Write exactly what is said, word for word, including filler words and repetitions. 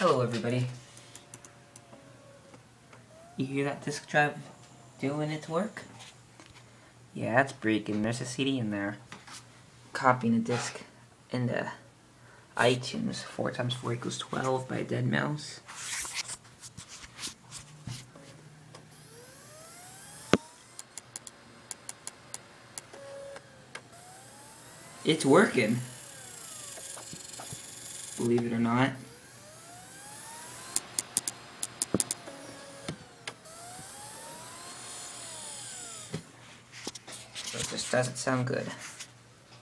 Hello everybody. You hear that disk drive doing its work? Yeah, it's breaking. There's a C D in there. Copying a disk into iTunes. four times four equals twelve by a dead mouse. It's working. Believe it or not. But it just doesn't sound good.